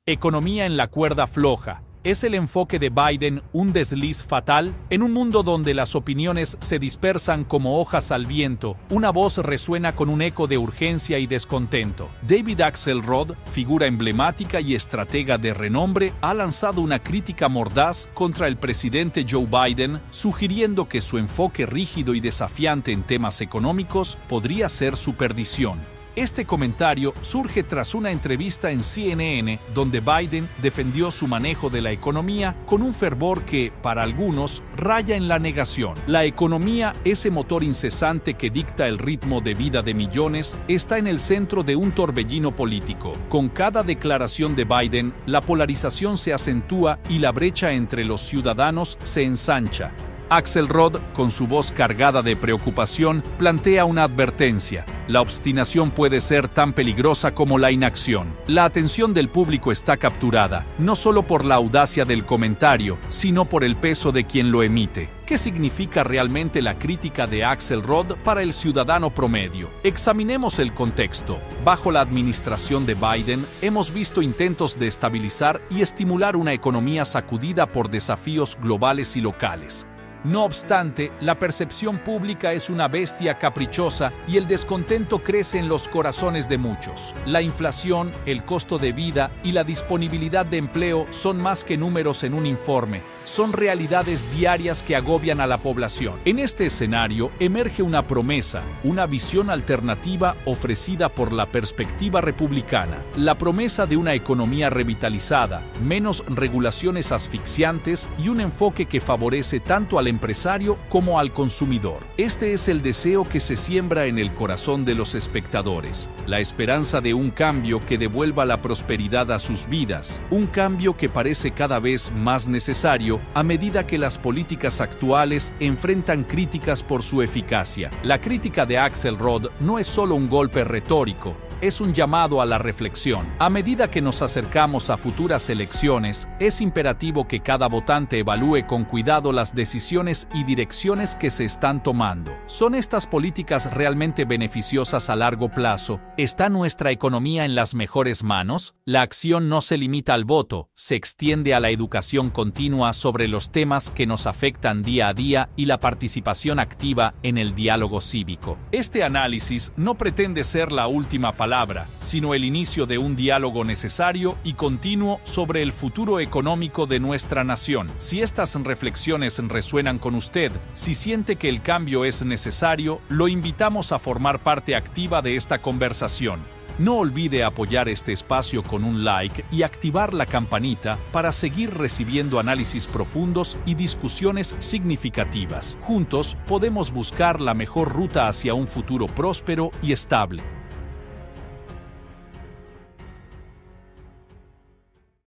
Economía en la cuerda floja. ¿Es el enfoque de Biden un desliz fatal? En un mundo donde las opiniones se dispersan como hojas al viento, una voz resuena con un eco de urgencia y descontento. David Axelrod, figura emblemática y estratega de renombre, ha lanzado una crítica mordaz contra el presidente Joe Biden, sugiriendo que su enfoque rígido y desafiante en temas económicos podría ser su perdición. Este comentario surge tras una entrevista en CNN donde Biden defendió su manejo de la economía con un fervor que, para algunos, raya en la negación. La economía, ese motor incesante que dicta el ritmo de vida de millones, está en el centro de un torbellino político. Con cada declaración de Biden, la polarización se acentúa y la brecha entre los ciudadanos se ensancha. Axelrod, con su voz cargada de preocupación, plantea una advertencia. La obstinación puede ser tan peligrosa como la inacción. La atención del público está capturada, no solo por la audacia del comentario, sino por el peso de quien lo emite. ¿Qué significa realmente la crítica de Axelrod para el ciudadano promedio? Examinemos el contexto. Bajo la administración de Biden, hemos visto intentos de estabilizar y estimular una economía sacudida por desafíos globales y locales. No obstante, la percepción pública es una bestia caprichosa y el descontento crece en los corazones de muchos. La inflación, el costo de vida y la disponibilidad de empleo son más que números en un informe. Son realidades diarias que agobian a la población. En este escenario emerge una promesa, una visión alternativa ofrecida por la perspectiva republicana. La promesa de una economía revitalizada, menos regulaciones asfixiantes y un enfoque que favorece tanto al empresario como al consumidor. Este es el deseo que se siembra en el corazón de los espectadores, la esperanza de un cambio que devuelva la prosperidad a sus vidas, un cambio que parece cada vez más necesario a medida que las políticas actuales enfrentan críticas por su eficacia. La crítica de Axelrod no es solo un golpe retórico, es un llamado a la reflexión. A medida que nos acercamos a futuras elecciones, es imperativo que cada votante evalúe con cuidado las decisiones y direcciones que se están tomando. ¿Son estas políticas realmente beneficiosas a largo plazo? ¿Está nuestra economía en las mejores manos? La acción no se limita al voto, se extiende a la educación continua sobre los temas que nos afectan día a día y la participación activa en el diálogo cívico. Este análisis no pretende ser la última palabra, sino el inicio de un diálogo necesario y continuo sobre el futuro económico de nuestra nación. Si estas reflexiones resuenan con usted, si siente que el cambio es necesario, lo invitamos a formar parte activa de esta conversación. No olvide apoyar este espacio con un like y activar la campanita para seguir recibiendo análisis profundos y discusiones significativas. Juntos podemos buscar la mejor ruta hacia un futuro próspero y estable.